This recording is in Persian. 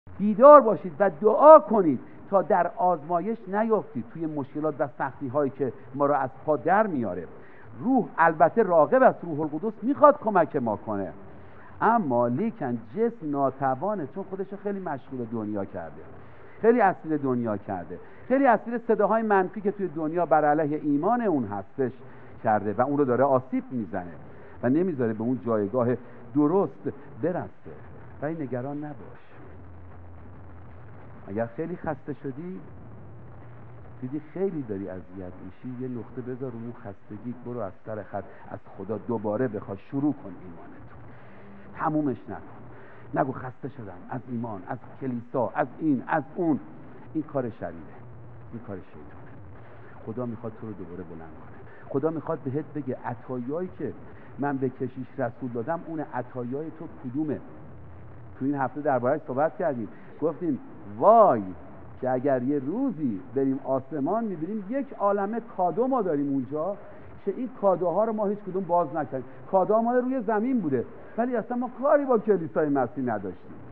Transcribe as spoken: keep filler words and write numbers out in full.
بیدار باشید و دعا کنید تا در آزمایش نیافتید، توی مشکلات و سختی هایی که ما را از پا در میاره. روح البته راغب است، روح القدس میخواد کمک ما کنه، اما لیکن جسم ناتوانه، چون خودش خیلی مشغول دنیا کرده، خیلی اسیر دنیا کرده، خیلی اسیر صداهای منفی که توی دنیا بر علیه ایمان اون هستش کرده و اون رو داره آسیب میزنه و نمیذاره به اون جایگاه درست برسه. ولی نگران نباش، اگر خیلی خسته شدی، دیدی خیلی داری اذیت میشی، یه نقطه بذار اون خستگی، برو از سر خط از خدا دوباره بخواد شروع کن ایمانتو، تمومش نکن. نگو خسته شدم از ایمان، از کلیسا، از این از اون. این کار شریره، این کار شیطانه. خدا میخواد تو رو دوباره بلند کنه. خدا میخواد بهت بگه عطایایی که من به کشیش رسول دادم، اون عطایای تو کدومه؟ تو این هفته درباره‌اش صحبت کردیم، گفتیم وای که اگر یه روزی بریم آسمان میبینیم یک عالمه کادو ما داریم اونجا که این کادوها رو ما هیچ کدوم باز نکردیم. کادوها ما روی زمین بوده ولی اصلا ما کاری با کلیسای مسیح نداشتیم.